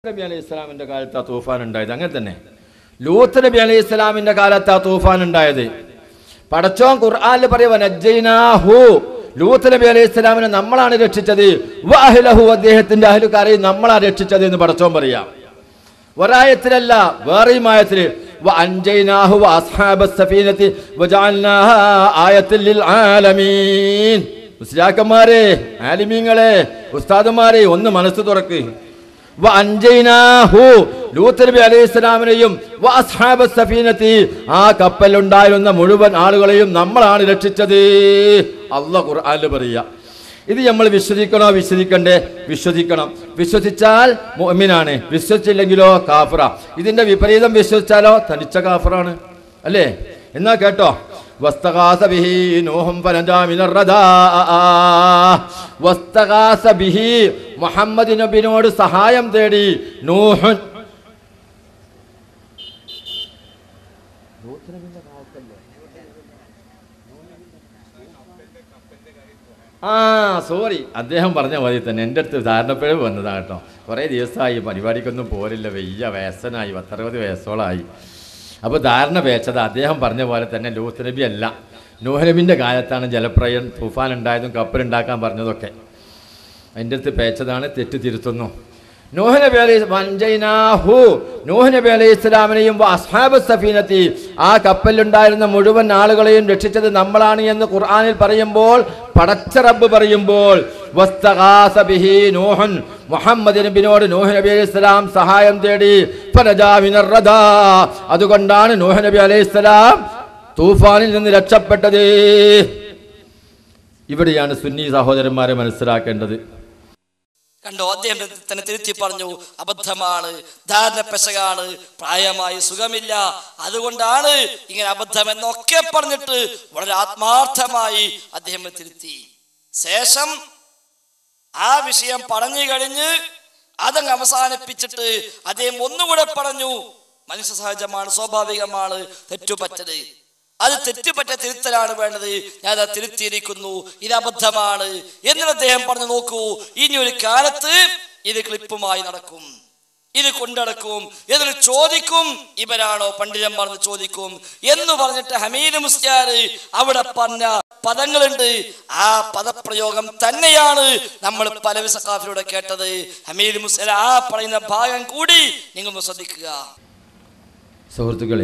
നബി അലൈഹി ഇസ്ലാമിന്റെ കാലത്ത് ആ തൂഫാൻ ഉണ്ടായത്. അങ്ങനെ തന്നെ ലൂത്ത് നബി അലൈഹി ഇസ്ലാമിന്റെ കാലത്ത് ആ തൂഫാൻ ഉണ്ടായത്. പടച്ചോൻ ഖുർആനിൽ പറയുക നജ്ജൈനാഹു, ലൂത്ത് നബി അലൈഹി ഇസ്ലാമിനെ നമ്മളാണ് രക്ഷിച്ചത്, വഅഹ്ലഹു, അദ്ദേഹത്തിന്റെ അഹ്ലുകാരെയും നമ്മളാണ് രക്ഷിച്ചത് എന്ന് പടച്ചോൻ പറയാം. ഒരായത്തിലല്ല, വേറെയും ആയത്തില് വഅൻജൈനാഹു വഅസ്ഹാബസ് സഫീനതി വജഅൽനാഹാ ആയത്തൽ ലിൽ ആലമീൻ. മുസ്ലിയാക്കന്മാരെ, ആലിമീങ്ങളെ, ഉസ്താദുമാരെ, ഒന്ന് മനസ്സ് തുറക്ക്. ലൂത്ത് നബി അലൈഹി സ്വലാമിനെയും ആ കപ്പലുണ്ടായിരുന്ന മുഴുവൻ ആളുകളെയും നമ്മളാണ് രക്ഷിച്ചത്. അല്ലാഹു ഖുർആനിൽ പറയാ. ഇത് നമ്മൾ വിശ്വസിക്കണോ വിശ്വസിക്കണ്ടേ? വിശ്വസിക്കണം. വിശ്വസിച്ചാൽ മുഅ്മിനാണ്, വിശ്വസിച്ചില്ലെങ്കിലോ കാഫിറ. ഇതിന്റെ വിപരീതം വിശ്വസിച്ചാലോ തനിച്ച കാഫിറാണ്, അല്ലേ? എന്നാ കേട്ടോ, വസ്തഗാസ ബിഹി നൂഹും ഫനജാ മിനർ റദാ. വസ്തഗാസ ബിഹി, മുഹമ്മദ് നബിയോട് സഹായം തേടി നൂഹ്. സോറി, അദ്ദേഹം പറഞ്ഞ മതി തന്നെ. എൻ്റെ അടുത്ത് ധാരണപ്പിഴവ് വന്നതാണ് കേട്ടോ. കുറേ ദിവസമായി പരിപാടിക്കൊന്നും പോരില്ല, വെയ്യ വയസ്സനായി, 60 വയസ്സോളമായി. അപ്പോൾ ധാരണ പേച്ചത് അദ്ദേഹം പറഞ്ഞ പോലെ തന്നെ ലൂത്ത് നബി അല്ല, നൂഹ് നബിൻ്റെ കാലത്താണ് ജലപ്രളയം തൂഫാൻ ഉണ്ടായതും കപ്പലുണ്ടാക്കാൻ പറഞ്ഞതൊക്കെ. അതിൻ്റെ അടുത്ത് പേച്ചതാണ്, തെറ്റ് തിരുത്തുന്നു. നൂഹ് നബി അലൈഹി ഇസ്ലാമിനെയും അസ്ഹാബസ് സഫീനത്തി, ആ കപ്പലിലുണ്ടായിരുന്ന മുഴുവൻ ആളുകളെയും രക്ഷിച്ചത് നമ്മളാണ് എന്ന് ഖുർആനിൽ പറയുമ്പോൾ, പടച്ച റബ്ബ് പറയുമ്പോൾ, വസ്തഗാസ ബിഹി നൂഹുൻ, മുഹമ്മദ് നബിയോട് നൂഹ് നബി അലൈഹി ഇസ്ലാം സഹായം തേടി, ഫനജാ മിനർ റദാ, അതുകൊണ്ടാണ് നൂഹ് നബി അലൈഹി ഇസ്ലാം തൂഫാനിൽ നിന്ന് രക്ഷപ്പെട്ടത്. ഇവിടെയാണ് സുന്നി സഹോദരന്മാരെ മനസ്സിലാക്കേണ്ടത്. കണ്ടോ, അദ്ദേഹം തന്നെ തിരുത്തി പറഞ്ഞു, അബദ്ധമാണ്, ധാരണ പെശകാണ്, പ്രായമായി സുഖമില്ല, അതുകൊണ്ടാണ് ഇങ്ങനെ അബദ്ധം എന്നൊക്കെ പറഞ്ഞിട്ട് വളരെ ആത്മാർത്ഥമായി അദ്ദേഹം തിരുത്തി. ശേഷം ആ വിഷയം പറഞ്ഞു കഴിഞ്ഞ് അതങ്ങ് അവസാനിപ്പിച്ചിട്ട് അദ്ദേഹം ഒന്നുകൂടെ പറഞ്ഞു, മനുഷ്യ സഹജമാണ്, സ്വാഭാവികമാണ് തെറ്റുപറ്റത്, അത് തെറ്റുപറ്റ തിരുത്തലാണ് വേണ്ടത്, ഞാൻ അത് തിരുത്തിയിരിക്കുന്നു, ഇത് അബദ്ധമാണ് എന്നിട്ട് അദ്ദേഹം പറഞ്ഞു, നോക്കൂ, ഇനി ഒരു കാലത്ത് ഇത് ക്ലിപ്പുമായി നടക്കും, ഇത് കൊണ്ടടക്കും, എന്നിട്ട് ചോദിക്കും ഇവരാണോ പണ്ഡിതന്മാർ എന്ന് ചോദിക്കും എന്ന് പറഞ്ഞിട്ട് ഹമീദ് മുസ്ലിയാർ അവിടെ പറഞ്ഞ പദങ്ങളുണ്ട്. ആ പദപ്രയോഗം തന്നെയാണ് നമ്മൾ പലവി സഖാഫിലൂടെ കേട്ടത്. ഹമീദ് മുസ്ലിയാർ ആ പറയുന്ന ഭാഗം കൂടി നിങ്ങൾ ശ്രദ്ധിക്കുക. സുഹൃത്തുക്കളെ,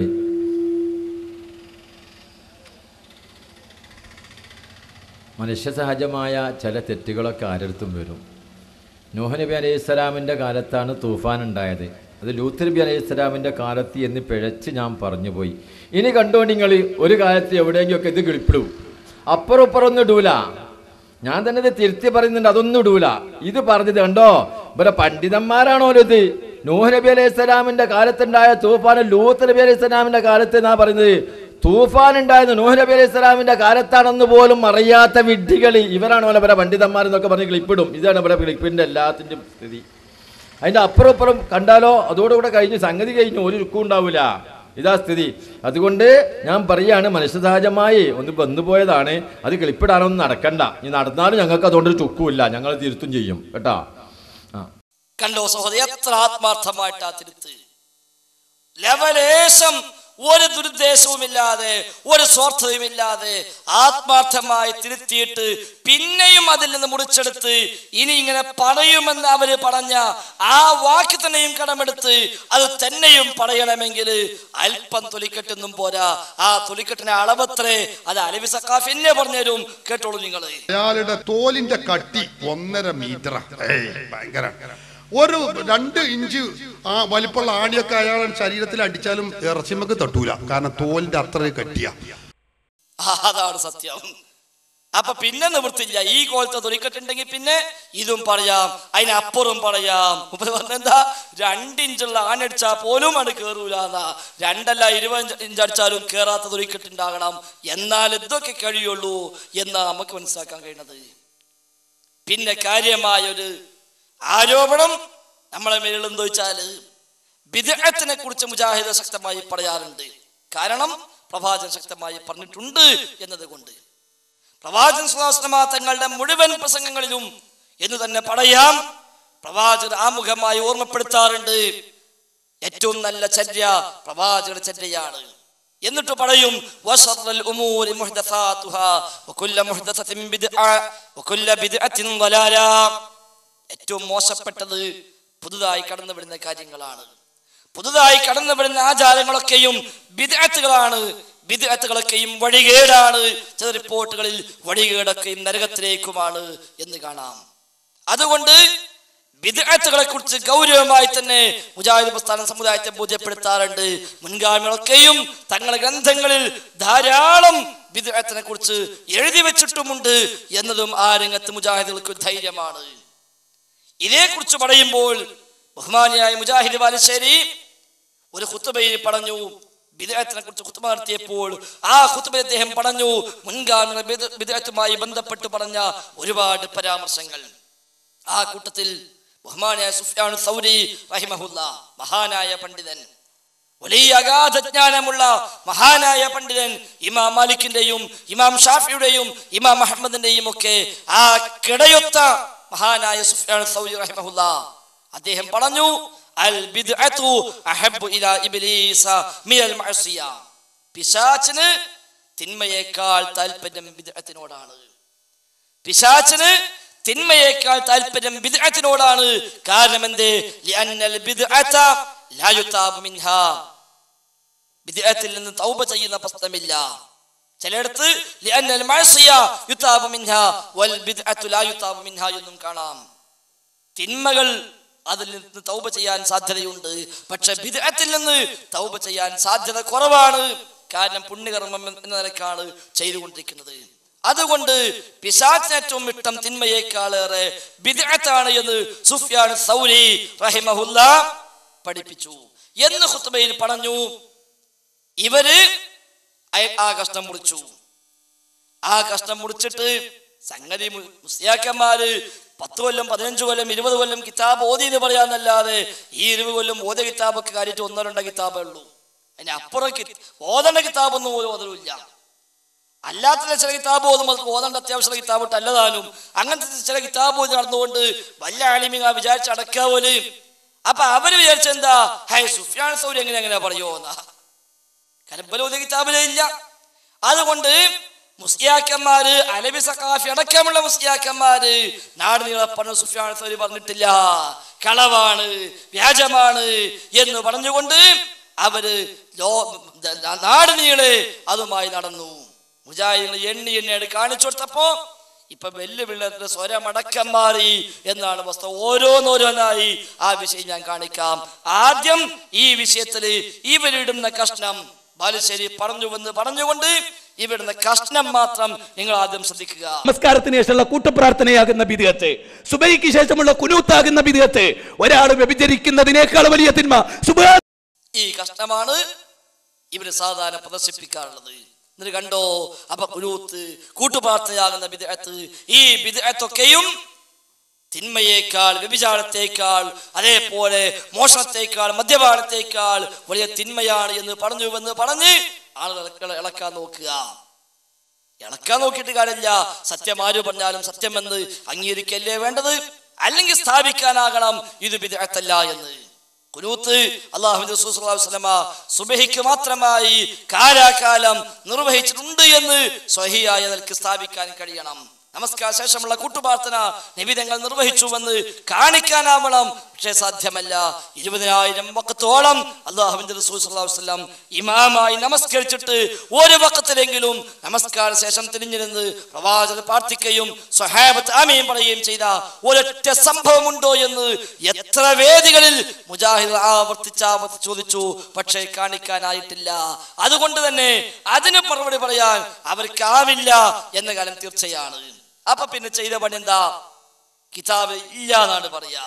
മനുഷ്യ സഹജമായ ചില തെറ്റുകളൊക്കെ ആരടുത്തും വരും. നൂഹ് നബി അലൈഹി ഇസ്ലാമിൻ്റെ കാലത്താണ് തൂഫാൻ ഉണ്ടായത്, അത് ലൂത്ത് നബി അലൈഹി ഇസ്ലാമിൻ്റെ കാലത്ത് എന്ന് പിഴച്ച് ഞാൻ പറഞ്ഞു പോയി. ഇനി കണ്ടോ നിങ്ങൾ, ഒരു കാലത്ത് എവിടെയെങ്കിലുമൊക്കെ ഇത് കിളിപ്പിടും, അപ്പുറം ഇപ്പുറമൊന്നും ഇടൂല. ഞാൻ തന്നെ ഇത് തിരുത്തി പറയുന്നുണ്ട്, അതൊന്നും ഇടൂല. ഇത് പറഞ്ഞത് കണ്ടോ, ഇവരെ പണ്ഡിതന്മാരാണോ ഇത്? നൂഹ് നബി അലൈഹി ഇസ്ലാമിൻ്റെ കാലത്തുണ്ടായ തൂഫാൻ ലൂത്ത് നബി അലൈഹി ഇസ്ലാമിൻ്റെ കാലത്ത് എന്നാ പറയുന്നത്. തൂഫാൻ ഉണ്ടായത് നൂഹ് നബി അലൈഹി ഇസ്ലാമിൻ്റെ കാലത്താണെന്ന് പോലും അറിയാത്ത വിഡ്ഢികൾ ഇവരാണോ ഇവരെ പണ്ഡിതന്മാരെന്നൊക്കെ പറഞ്ഞ് ക്ലിപ്പിടും. ഇതാണ് ഇവിടെ ക്ലിപ്പിൻ്റെ എല്ലാത്തിൻ്റെയും സ്ഥിതി. അതിൻ്റെ അപ്പുറം ഇപ്പുറം കണ്ടാലോ അതോടുകൂടെ കഴിഞ്ഞു, സംഗതി കഴിഞ്ഞു, ഒരു ലുക്കും ഉണ്ടാവില്ല. ഇതാ സ്ഥിതി. അതുകൊണ്ട് ഞാൻ പറയുകയാണ്, മനുഷ്യ സഹജമായി ഒന്ന് വന്നുപോയതാണ്, അത് ക്ലിപ്പിടാനൊന്നും നടക്കണ്ട. ഇനി നടന്നാലും ഞങ്ങൾക്ക് അതുകൊണ്ടൊരു ചുക്കുമില്ല, ഞങ്ങൾ തിരുത്തും ചെയ്യും കേട്ടോ. കണ്ടോ സഹോദരി, എത്ര ആത്മാർത്ഥമായിട്ടാ തിരുത്ത്. ലവലേശം ഒരു ദുരുദ്ദേശവുമില്ലാതെ, ഒരു സ്വാർത്ഥവുമില്ലാതെ ആത്മാർത്ഥമായി തിരുത്തിയിട്ട് പിന്നെയും അതിൽ നിന്ന് മുറിച്ചെടുത്ത് ഇനി ഇങ്ങനെ പറയുമെന്ന് അവര് പറഞ്ഞ ആ വാക്ക് തന്നെയും കടമെടുത്ത് അത് തന്നെയും പറയണമെങ്കിൽ അല്പം തൊലിക്കെട്ടൊന്നും പോരാ. ആ തൊലിക്കെട്ടിന്റെ അളവത്രേ, അത് അലവി സഖാഫി എന്നെ പറഞ്ഞുതരും, കേട്ടോളൂ നിങ്ങൾ. അയാളുടെ തോലിന്റെ കട്ടി 1.5 മീറ്റർ, ഭയങ്കര. ഒരു 2 ഇഞ്ച് വലിപ്പമുള്ള ആണിയൊക്കെ അയാളുടെ ശരീരത്തിൽ അടിച്ചാലും ഇറച്ചിമക്ക് തട്ടൂല, കാരണം തോലിന്റെ അത്ര കട്ടിയാ. അതാണ് സത്യം. അപ്പൊ പിന്നെ നിവൃത്തില്ല. ഈ കോലത്തെ തൊലിക്കെട്ടുണ്ടെങ്കിൽ പിന്നെ ഇതും പറയാം, അതിനപ്പുറം പറയാം. എന്താ, 2 ഇഞ്ചുള്ള ആണടിച്ചാൽ പോലും അത് കേറൂലെന്നാ. 2 അല്ല 20 ഇഞ്ച് അടിച്ചാലും കേറാത്ത തൊലിക്കെട്ടുണ്ടാകണം, എന്നാൽ ഇതൊക്കെ കഴിയുള്ളൂ എന്നാ നമുക്ക് മനസ്സിലാക്കാൻ കഴിയുന്നത്. പിന്നെ കാര്യമായൊരു ആരോപണം നമ്മളെ മേലിൽ എന്താ വെച്ചാൽ, ബിദ്അത്തിനെ കുറിച്ച് മുജാഹിദ് ശക്തമായി പറയാറുണ്ട്. കാരണം പ്രവാചകൻ ശക്തമായി പറഞ്ഞിട്ടുണ്ട് എന്നതുകൊണ്ട്. പ്രവാചകൻ സ്വല്ലല്ലാഹു അലൈഹി വസല്ലം തങ്ങളുടെ മുഴുവൻ പ്രസംഗങ്ങളിലും എന്ന് തന്നെ പറയാം, പ്രവാചകർ ആമുഖമായി ഓർമ്മപ്പെടുത്താറുണ്ട്. ഏറ്റവും നല്ല ചര്യ പ്രവാചകരുടെ ചര്യയാണ്. എന്നിട്ട് പറയും വശറൽ ഉമൂരി മുഹ്ദസാതുഹാ വകുല്ല മുഹ്ദസത്തിൻ ബിദ്അ വകുല്ല ബിദ്അത്തിൻ ളലാല. ഏറ്റവും മോശപ്പെട്ടത് പുതുതായി കടന്നു വരുന്ന കാര്യങ്ങളാണ്. പുതുതായി കടന്നു വരുന്ന ആചാരങ്ങളൊക്കെയും ബിദ്അത്തുകളാണ്. ബിദ്അത്തുകളൊക്കെയും വഴികേടാണ്. ചില റിപ്പോർട്ടുകളിൽ വഴികേടൊക്കെയും നരകത്തിലേക്കുമാണ് എന്ന് കാണാം. അതുകൊണ്ട് ബിദ്അത്തുകളെ കുറിച്ച് ഗൗരവമായി തന്നെ മുജാഹിദ് പ്രസ്ഥാന സമുദായത്തെ ബോധ്യപ്പെടുത്താറുണ്ട്. മുൻഗാമികളൊക്കെയും തങ്ങളുടെ ഗ്രന്ഥങ്ങളിൽ ധാരാളം ബിദ്അത്തിനെ കുറിച്ച് എഴുതി വെച്ചിട്ടുമുണ്ട് എന്നതും ആ രംഗത്ത് മുജാഹിദുകൾക്ക് ധൈര്യമാണ്. ഇതേക്കുറിച്ച് പറയുമ്പോൾ ബഹുമാനിയായ മുജാഹിദ് ബാലുശ്ശേരി ഒരു ഖുത്ബയിൽ പറഞ്ഞു, ബിദ്അത്തിനെ കുറിച്ച് ഖുത്ബ നടത്തിയപ്പോൾ ആ ഖുത്ബയിൽ അദ്ദേഹം പറഞ്ഞു മുൻഗാമികൾ ബിദ്അത്തുമായി ബന്ധപ്പെട്ട് പറഞ്ഞ ഒരുപാട് പരാമർശങ്ങൾ. ആ കൂട്ടത്തിൽ ബഹുമാനായ സുഫ്യാൻ സൗരി റഹിമഹുല്ലാ, മഹാനായ പണ്ഡിതൻ, വലിയ അഗാധജ്ഞാനമുള്ള മഹാനായ പണ്ഡിതൻ, ഇമാം മാലിക്കിന്റെയും ഇമാം ഷാഫിയുടെയും ഇമാം അഹ്മദിന്റെയും ഒക്കെ ആ കിടയൊത്ത മഹാനായ സുഫ്യാൻ സൗരി റഹിമഹുല്ലാ, അദ്ദേഹം പറഞ്ഞു അൽ ബിദ്അതു അഹബ്ബു ഇലാ ഇബ്ലീസ മിനൽ മഅസിയ. പിശാചിന് തിന്മയേക്കാൾ താല്പര്യം ബിദ്അത്തിനോടാണ്. പിശാചിന് തിന്മയേക്കാൾ താല്പര്യം ബിദ്അത്തിനോടാണ്. കാരണം എന്തേ? ലിഅന്നൽ ബിദ്അത ലാ യുതാബു മിൻഹാ. ബിദ്അത്തിൽ നിന്ന് തൗബ ചെയ്യുന്ന പ്രശ്നമില്ല. ചിലയിടത്ത് ലിഅന്നൽ മഅസിയ യുതാബു മിൻഹാ വൽ ബിദ്അതു ലാ യുതാബു മിൻഹാ എന്നും കാണാം. തിന്മകൾ അതിൽ നിന്ന് തൗബ ചെയ്യാൻ സാധ്യതയുണ്ട്, പക്ഷെ ബിദ്അത്തിൽ നിന്ന് തൗബ ചെയ്യാൻ സാധ്യത കുറവാണ്. കാരണം പുണ്യകർമ്മം എന്ന നിലക്കാണ് ചെയ്തുകൊണ്ടിരിക്കുന്നത്. അതുകൊണ്ട് പിശാചിന് ഏറ്റവും ഇഷ്ടം തിന്മയേക്കാളേറെ ബിദ്അത്താണ് എന്ന് സുഫ്യാൻ സൗരി റഹിമഹുല്ലാ പഠിപ്പിച്ചു എന്ന് ഖുത്ബയിൽ പറഞ്ഞു. ഇവര് ആ കഷ്ണം മുറിച്ചു. ആ കഷ്ണം മുറിച്ചിട്ട് സംഗതി മുസ്ലിയാക്കന്മാര് 10 കൊല്ലം 15 കൊല്ലം 20 കൊല്ലം കിതാബ് ഓതി എന്ന് പറയാന്നല്ലാതെ ഈ 20 കൊല്ലം ഓതിയ കിതാബൊക്കെ കാര്യമായിട്ട് 1-2 കിതാബേ ഉള്ളൂ. അതിന് അപ്പുറം ഓതേണ്ട കിതാബൊന്നും പോലും ഓതലുമില്ല. അല്ലാത്ത ചില കിതാബ് ഓതുമ്പോൾ ഓതേണ്ട അത്യാവശ്യമുള്ള കിതാബ് അല്ലതാനും അങ്ങനത്തെ ചില കിതാബ് ഓതി നടന്നുകൊണ്ട് വല്ല ആലിമിക വിചാരിച്ച് അടക്കാവോല്. അപ്പൊ അവര് വിചാരിച്ചെന്താ, ഹൈ സുഫ്യാൻ സൗരി എങ്ങനെ പറയുമോന്നാ. കരബല ഓതിയ കിതാബിലേ ഇല്ല. അതുകൊണ്ട് മുസ്ലിയാക്കന്മാര് അലബി സഖാഫി അടക്കമുള്ള മുസ്ലിയാക്കന്മാര് നാട് നീളെ പറഞ്ഞ സുഫ്യാൻ സൗരി പറഞ്ഞിട്ടില്ല, കളവാണ്, വ്യാജമാണ് എന്ന് പറഞ്ഞുകൊണ്ട് അവര് നാട് നീളെ അതുമായി നടന്നു. മുജാഹിദുകൾ എണ്ണി കാണിച്ചു കൊടുത്തപ്പോ ഇപ്പൊ വെല്ലുവിളിയുടെ സ്വരമടക്കം മാറി എന്നാണ് വസ്തു. ഓരോന്നോരോന്നായി ആ വിഷയം ഞാൻ കാണിക്കാം. ആദ്യം ഈ വിഷയത്തില് ഇവരിടുന്ന കഷ്ണം ബാലുശ്ശേരി പറഞ്ഞുകൊണ്ട് ഇവിടുന്ന് കഷ്ണം മാത്രം നിങ്ങൾ ആദ്യം ശ്രദ്ധിക്കുക. നമസ്കാരത്തിന് ശേഷമുള്ള കൂട്ടപ്രാർത്ഥനയാകുന്ന ബിദ്അത്ത്, സുബഹിക്ക് ശേഷമുള്ള കുനൂത്താകുന്ന ബിദ്അത്ത്, ഒരാൾ വ്യഭിചരിക്കുന്നതിനേക്കാൾ വലിയ തിന്മ. ഈ കഷ്ണമാണ് ഇവര് സാധാരണ പ്രദർശിപ്പിക്കാറുള്ളത്. എന്നിട്ട് കണ്ടോ, അപ്പൊ കുനൂത്ത് കൂട്ടുപ്രാർത്ഥനയാകുന്ന ബിദ്അത്ത്, ഈ ബിദ്അത്തൊക്കെയും തിന്മയേക്കാൾ, വ്യഭിചാരത്തേക്കാൾ, അതേപോലെ മോഷണത്തേക്കാൾ, മദ്യപാനത്തേക്കാൾ വലിയ തിന്മയാണ് എന്ന് പറഞ്ഞ് ആളുകൾ ഇളക്കാൻ നോക്കുക. ഇളക്കാൻ നോക്കിയിട്ട് കാര്യമില്ല. സത്യം ആര് പറഞ്ഞാലും സത്യമെന്ന് അംഗീകരിക്കല്ലേ വേണ്ടത്, അല്ലെങ്കിൽ സ്ഥാപിക്കാനാകണം ഇത് ബിദ്അത്തല്ല എന്ന്. ഖുനൂത്ത് അല്ലാഹുവിന്റെ റസൂൽ സ്വല്ലല്ലാഹു അലൈഹി വസല്ലമ സുബ്ഹിക്ക് മാത്രമായി കാലാകാലം നിർവഹിച്ചിട്ടുണ്ട് എന്ന് സ്വഹീഹായ നിലക്ക് സ്ഥാപിക്കാൻ കഴിയണം. നമസ്കാര ശേഷമുള്ള കൂട്ടുപ്രാർത്ഥന നബിതങ്ങൾ നിർവഹിച്ചുവെന്ന് കാണിക്കാനാവണം. പക്ഷേ സാധ്യമല്ല. 20,000 വഖത്തോളം അല്ലാഹുവിന്റെ റസൂൽ സ്വല്ലല്ലാഹു അലൈഹി വസല്ലം ഇമാമായി നമസ്കരിച്ചിട്ട് ഒരു വഖത്തിലെങ്കിലും നമസ്കാര ശേഷം തിരിഞ്ഞിരുന്ന് പ്രവാചകൻ പ്രാർത്ഥിക്കുകയും സ്വഹാബത്ത് ആമീൻ പറയുകയും ചെയ്ത ഒരൊറ്റ സംഭവമുണ്ടോ എന്ന് എത്ര വേദികളിൽ മുജാഹിദ് ആവർത്തിച്ച് ചോദിച്ചു, പക്ഷേ കാണിക്കാനായിട്ടില്ല. അതുകൊണ്ട് തന്നെ അതിന് മറുപടി പറയാൻ അവർക്കാവില്ല എന്ന കാര്യം തീർച്ചയാണ്. അപ്പൊ പിന്നെ ചെയ്ത പണി എന്താ? കിതാബ് ഇല്ല എന്നാണ് പറയാ.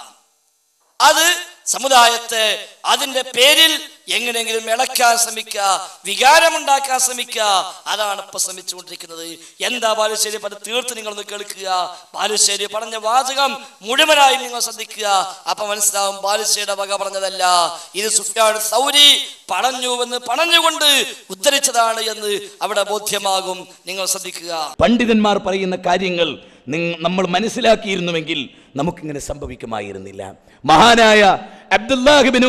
അത് സമുദായത്തെ അതിന്റെ പേരിൽ എങ്ങനെയെങ്കിലും ഇളക്കാൻ ശ്രമിക്കുക, വികാരമുണ്ടാക്കാൻ ശ്രമിക്കുക. അതാണ് ഇപ്പൊ ശ്രമിച്ചുകൊണ്ടിരിക്കുന്നത്. എന്താ ബാലുശ്ശേരി പറഞ്ഞ തീർത്ത് നിങ്ങളൊന്ന് കേൾക്കുക. ബാലുശ്ശേരി പറഞ്ഞ വാചകം മുഴുവനായി നിങ്ങൾ ശ്രദ്ധിക്കുക. അപ്പൊ മനസ്സിലാവും ബാലുശ്ശേരിയുടെ വക പറഞ്ഞതല്ല, ഇത് സുഫ്യാൻ സൗരി പറഞ്ഞുകൊണ്ട് ഉദ്ധരിച്ചതാണ് എന്ന് അവിടെ ബോധ്യമാകും. നിങ്ങൾ ശ്രദ്ധിക്കുക. പണ്ഡിതന്മാർ പറയുന്ന കാര്യങ്ങൾ നമ്മൾ മനസ്സിലാക്കിയിരുന്നുവെങ്കിൽ നമുക്കിങ്ങനെ സംഭവിക്കുമായിരുന്നില്ല. മഹാനായ അബ്ദുല്ലാഹിബ്നു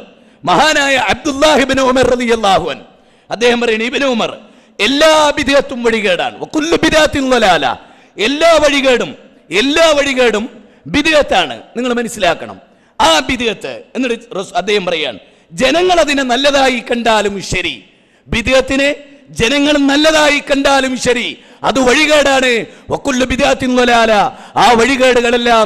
ഉമർ റളിയല്ലാഹു അൻഹു അദ്ദേഹം പറയുന്നു, ഇബ്നു ഉമർ എല്ലാ ബിദ്അത്തും വഴികേടാണ്, വകുല്ലു ബിദ്അത്തിൻ ളലാല, എല്ലാ വഴികേടും ബിദ്അത്താണ്. നിങ്ങൾ മനസ്സിലാക്കണം ആ ബിദ്അത്ത്. എന്നിട്ട് അദ്ദേഹം പറയാണ്, ജനങ്ങൾ അതിനെ നല്ലതായി കണ്ടാലും ശരി, ബിദ്അത്തിനെ ജനങ്ങൾ നല്ലതായി കണ്ടാലും ശരി, അത് വഴികേടാണ്. വകുല്ലു ബിദ്അത്തിൻ ളലാല, ആ വഴികേടുകളെല്ലാം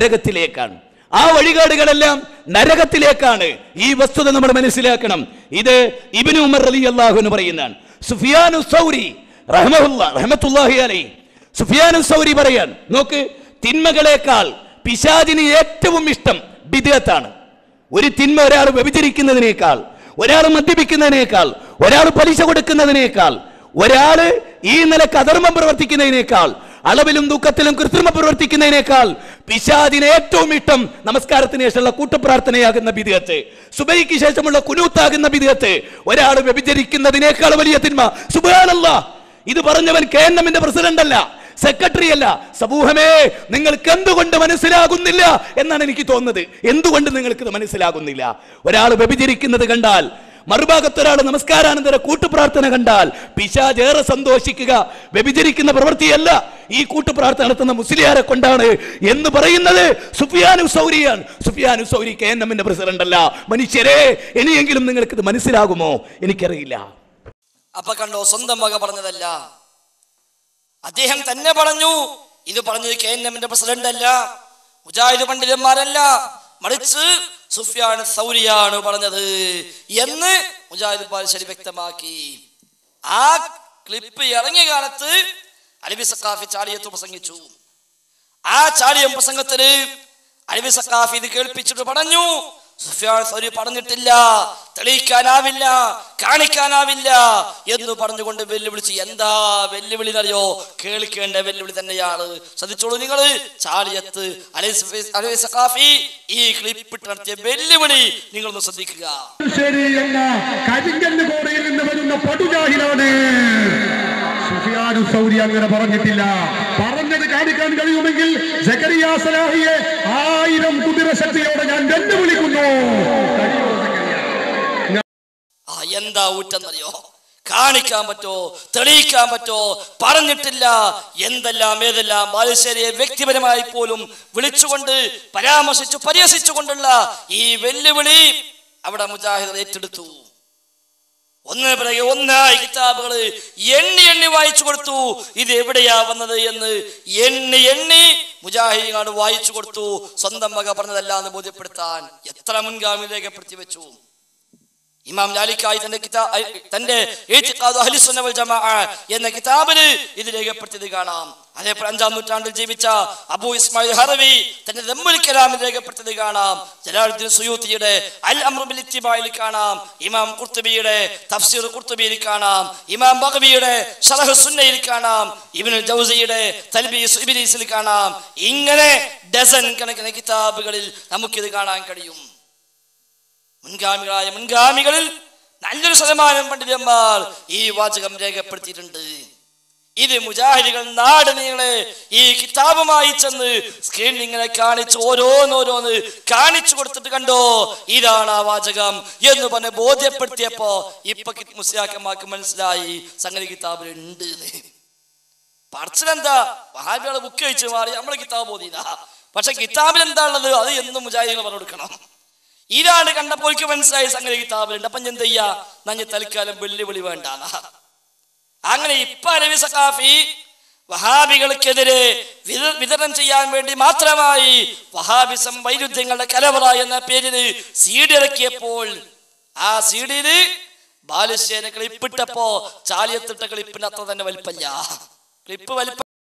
നരകത്തിലേക്കാണ്. ഈ വസ്തുത നമ്മൾ മനസ്സിലാക്കണം. ഇത് ഇബ്നു ഉമർ റളിയല്ലാഹു അൻഹു പറയുന്നതാണ്. സുഫിയാനു സൗരി റഹ്മത്തുള്ളാഹി അലൈഹി, സുഫിയാനു സൗരി പറയാൻ, നോക്ക്, തിന്മകളേക്കാൾ പിശാചിന് ഏറ്റവും ഇഷ്ടം ബിദ്അത്താണ്. ഒരു തിന്മ ഒരാൾ വ്യഭിചരിക്കുന്നതിനേക്കാൾ, ഒരാൾ മദ്യപിക്കുന്നതിനേക്കാൾ, ഒരാൾ പലിശ കൊടുക്കുന്നതിനേക്കാൾ, ഒരാൾ ഈ നിലക്ക് അധർമ്മം പ്രവർത്തിക്കുന്നതിനേക്കാൾ, അളവിലും ദുഃഖത്തിലും കൃത്രിമം പ്രവർത്തിക്കുന്നതിനേക്കാൾ പിശാചിന് ഏറ്റവും ഇഷ്ടം നമസ്കാരത്തിന് ശേഷമുള്ള കൂട്ടപ്രാർത്ഥനയാകുന്ന ബിദ്അത്ത്, സുബഹിക്ക് ശേഷമുള്ള കുനൂത്താകുന്ന ബിദ്അത്ത്, ഒരാൾ വ്യഭിചരിക്കുന്നതിനേക്കാൾ വലിയ തിന്മ. സുബ്ഹാനല്ലാഹ്, ഇത് പറഞ്ഞവൻ KNMന്റെ പ്രസിഡന്റ് അല്ല, സെക്രട്ടറി അല്ല. സമൂഹമേ, നിങ്ങൾക്ക് എന്തുകൊണ്ട് മനസ്സിലാകുന്നില്ല എന്നാണ് എനിക്ക് തോന്നുന്നത്. എന്തുകൊണ്ട് നിങ്ങൾക്ക് ഇത് മനസ്സിലാകുന്നില്ല? ഒരാൾ വ്യഭിചരിക്കുന്നത് കണ്ടാൽ, മറുഭാഗത്ത് ഒരാൾ നമസ്കാരാനന്തര കൂട്ടുപ്രാർത്ഥന കണ്ടാൽ പിശാച് ഏറെ സന്തോഷിക്കുക. വ്യഭിചരിക്കുന്ന പ്രവൃത്തിയല്ല, ഈ കൂട്ടുപ്രാർത്ഥന നടത്തുന്ന മുസ്ലിയാരെ കൊണ്ടാണ് എന്ന് പറയുന്നത് സുഫിയാനു സൗരിയാണ്. സുഫിയാനു സൗരി KNMന്റെ പ്രസിഡന്റ് അല്ല. മനുഷ്യരെ, ഇനിയെങ്കിലും നിങ്ങൾക്ക് ഇത് മനസ്സിലാകുമോ? എനിക്കറിയില്ല. അപ്പൊ കണ്ടോ, സ്വന്തം വക പറഞ്ഞതല്ല, അദ്ദേഹം തന്നെ പറഞ്ഞു. ഇത് പറഞ്ഞത് KNMന്റെ പ്രസിഡന്റ് അല്ല, മുജാഹിദ് പണ്ഡിതന്മാരല്ല, മറിച്ച് സുഫിയാൻ സൗരിയാണ് പറഞ്ഞത് എന്ന് മുജാഹിദ് ബാലുശ്ശേരി വ്യക്തമാക്കി. ആ ക്ലിപ്പ് ഇറങ്ങിയ കാലത്ത് അലവി സഖാഫി ചാലിയത്ത് പ്രസംഗിച്ചു. ആ ചാലിയം പ്രസംഗത്തിന് അലവി സഖാഫി ഇത് കേൾപ്പിച്ചിട്ട് പറഞ്ഞു, സുഫിയാൻ സൗരി പറഞ്ഞിട്ടില്ല, തെളിയിക്കാനാവില്ല, കാണിക്കാനാവില്ല എന്ന് പറഞ്ഞുകൊണ്ട് വെല്ലുവിളിച്ച്. എന്താ വെല്ലുവിളി എന്നറിയോ? കേൾക്കേണ്ട വെല്ലുവിളി തന്നെയാണ്. ശ്രദ്ധിച്ചോളൂ നിങ്ങൾ. ചാലിയത്ത് അലവി സഖാഫി ഈ ക്ലിപ്പിട്ട് നടത്തിയ വെല്ലുവിളി നിങ്ങളൊന്ന് ശ്രദ്ധിക്കുക. സുഫിയാനു സൗരി അങ്ങനെ പറഞ്ഞിട്ടില്ല. പറഞ്ഞത് കാണിക്കാൻ കഴിയുമെങ്കിൽ സക്കരിയ സലാഹിയെ 1000 കുതിരശക്തിയോടെ ഞാൻ വെല്ലുവിളിക്കുന്നു. എന്താ ഊറ്റെന്നറിയോ? കാണിക്കാൻ പറ്റോ? തെളിയിക്കാൻ പറ്റോ? പറഞ്ഞിട്ടില്ല. ഏതെല്ലാം ബാലുശ്ശേരിയെ വ്യക്തിപരമായി പോലും വിളിച്ചുകൊണ്ട് പരാമർശിച്ചു പരിഹസിച്ചുകൊണ്ടുള്ള ഈ വെല്ലുവിളി അവിടെ മുജാഹിദ് ഏറ്റെടുത്തു. ഒന്ന് പിറകെ ഒന്നായി കിതാബുകൾ എണ്ണി വായിച്ചു കൊടുത്തു. ഇത് എവിടെയാ വന്നത് എന്ന് എണ്ണി മുജാഹിദ് വായിച്ചു കൊടുത്തു. സ്വന്തം വക പറഞ്ഞതല്ല എന്ന് ബോധ്യപ്പെടുത്താൻ എത്ര മുൻഗാമി രേഖപ്പെടുത്തി വെച്ചു. ഇമാം ലാലിക്കായി തന്റെ ഇഅ്തിഖാദു അഹ്ലി സുന്ന വൽ ജമാഅ എന്ന കിതാബിൽ ഇത് രേഖപ്പെടുത്തിയത് കാണാം. അതേപോലെ 5-ാം നൂറ്റാണ്ടിൽ ജീവിച്ച അബൂ ഇസ്മായിൽ ഹറവി തന്റെ ദമ്മുൽ കലാമിൽ രേഖപ്പെടുത്തിയത് കാണാം. ജലാലുദ്ദീൻ സുയൂത്തിയുടെ അൽ അംറു ബിൽ ഇത്തിബായിൽ കാണാം. ഇമാം ഖുർത്തുബിയുടെ തഫ്സീർ ഖുർത്തുബിയിൽ കാണാം. ഇമാം ബഗ്വിയുടെ ശറഹ് സുന്നയിൽ കാണാം. ഇബ്നുൽ ജൗസിയുടെ തൽബീസ് ഇബ്ലീസിൽ കാണാം. ഇങ്ങനെ ഡസൻ കണക്കിന് കിതാബുകളിൽ നമുക്കിത് കാണാൻ കഴിയും. മുൻഗാമികളിൽ നല്ലൊരു ശതമാനം പണ്ഡിതന്മാർ ഈ വാചകം രേഖപ്പെടുത്തിയിട്ടുണ്ട്. ഇത് മുജാഹിദുകൾ നാട് നീളെ ഈ കിതാബുമായി ചെന്ന് സ്ക്രീനിൽ ഇങ്ങനെ കാണിച്ച് ഓരോന്നോരോന്ന് കാണിച്ചു കൊടുത്തിട്ട് കണ്ടോ ഇതാണ് ആ വാചകം എന്ന് പറഞ്ഞ് ബോധ്യപ്പെടുത്തിയപ്പോ ഇപ്പൊ മുസ്ലിയാക്കന്മാർക്ക് മനസ്സിലായി സംഗതി കിതാബിലുണ്ട്. പറച്ചിലെന്താ? വഹാബികളെ ബുക്ക് കഴിച്ച് മാറി നമ്മളെ കിതാബ് ഓതിയതാ. പക്ഷെ കിതാബിൽ എന്താ ഉള്ളത് അത് എന്നും മുജാഹിദുകൾ പറഞ്ഞു കൊടുക്കണം. ഇതാണ് കണ്ടപ്പോൾ മനസ്സിലായി സംഗതി കിതാബിലുണ്ട്. അപ്പം എന്ത് ചെയ്യാ? നഞ്ഞ് തൽക്കാലം വെല്ലുവിളി വേണ്ട. അങ്ങനെ ഇപ്പൊ അലവി സഖാഫി വഹാബികൾക്കെതിരെ വിതരണം ചെയ്യാൻ വേണ്ടി മാത്രമായി വഹാബിസം വൈരുദ്ധ്യങ്ങളുടെ കലവറ എന്ന പേരിൽ CD ഇറക്കിയപ്പോൾ ആ CD-യിൽ ബാലുശ്ശേരി ക്ലിപ്പിട്ടപ്പോ ചാലിയത്തിട്ട ക്ലിപ്പിന് അത്ര തന്നെ വലിപ്പല്ല. ക്ലിപ്പ് വലിപ്പ